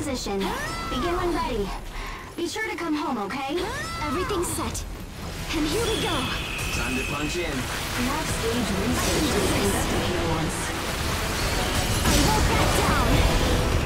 position. Begin when ready. Be sure to come home, okay? Everything's set. And here we go. Time to punch in. Enough stage research to conduct here once. I won't back down.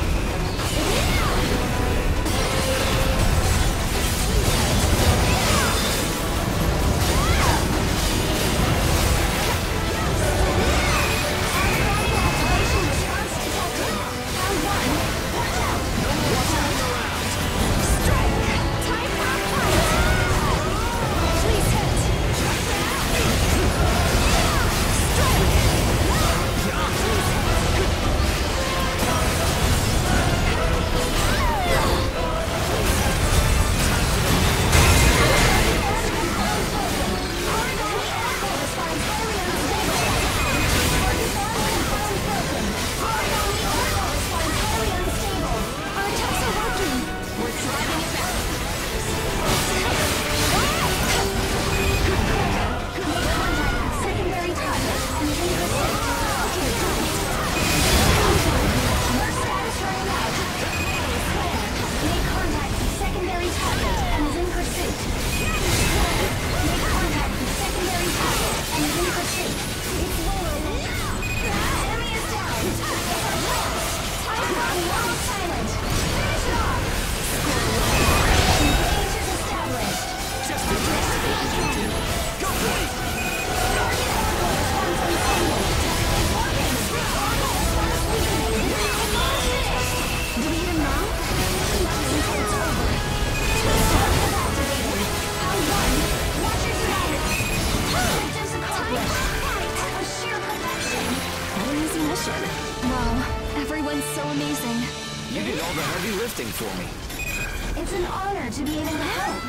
Wow, everyone's so amazing. You did all the heavy lifting for me. It's an honor to be able to help.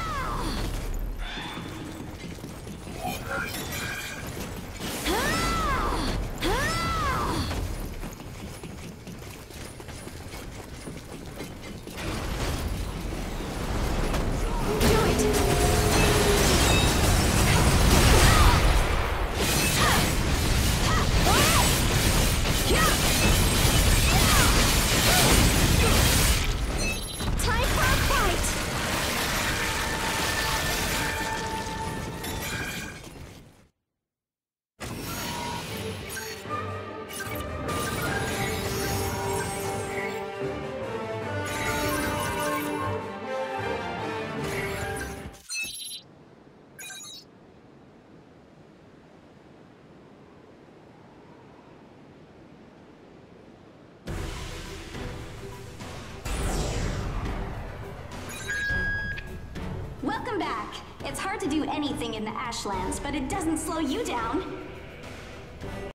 Welcome back. It's hard to do anything in the Ashlands, but it doesn't slow you down.